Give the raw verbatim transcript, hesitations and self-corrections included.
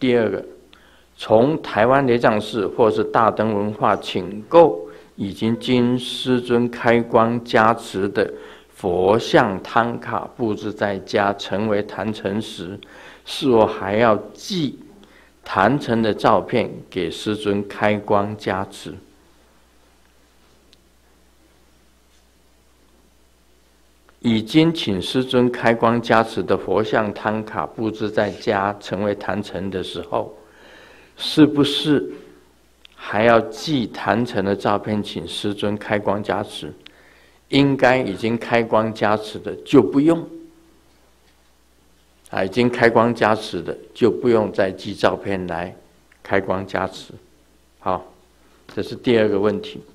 第二个，从台湾雷藏寺或是大灯文化请购已经经师尊开光加持的佛像汤卡布置在家，成为坛城时，是否还要寄坛城的照片给师尊开光加持？已经请师尊开光加持的佛像汤卡布置在家，成为坛城的时候，是不是还要寄坛城的照片请师尊开光加持？应该已经开光加持的就不用，啊，已经开光加持的就不用再寄照片来开光加持。好，这是第二个问题。